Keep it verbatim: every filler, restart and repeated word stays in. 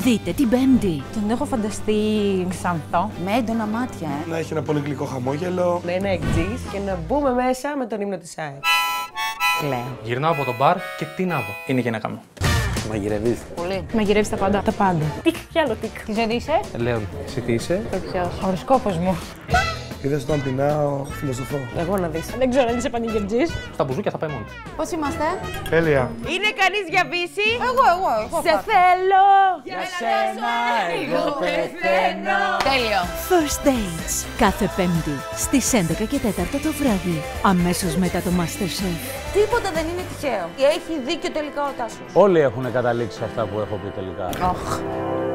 δείτε την Πέμπτη. Τον έχω φανταστεί ξανθό, με έντονα μάτια, ε. Να έχει ένα πολύ γλυκό χαμόγελο. Να είναι εκτζής και να μπούμε μέσα με τον ύμνο της ΑΕΠ. Λέω. Γυρνάω από το μπαρ και τι να δω. Είναι γυναίκα μου. Μαγειρεύεις. Πολύ. Μαγειρεύεις τα πάντα. Τα πάντα. Τικ κι άλλο τικ. Τι ζωή είσαι? Λέων, εσύ τι είσαι? Ποιος? Οροσκόπος μου. Είδες όταν πεινάω, φιλοσοφώ. Εγώ να δεις. Δεν ξέρω αν είσαι πανηγυρτζής. Στα μπουζούκια θα πάει μόνο. Πώς είμαστε? Τέλεια. Είναι κανείς για βύση? Εγώ, εγώ, εγώ. Σε θέλω! Για σένα εγώ πεθαίνω. Τέλειο. First Dates. Κάθε Πέμπτη στις έντεκα και τέσσερα το βράδυ. Αμέσως μετά το MasterChef. Τίποτα δεν είναι τυχαίο. Έχει δίκιο τελικά ο Τάσος. Όλοι έχουν καταλήξει σε αυτά που έχω πει τελικά. Οχ.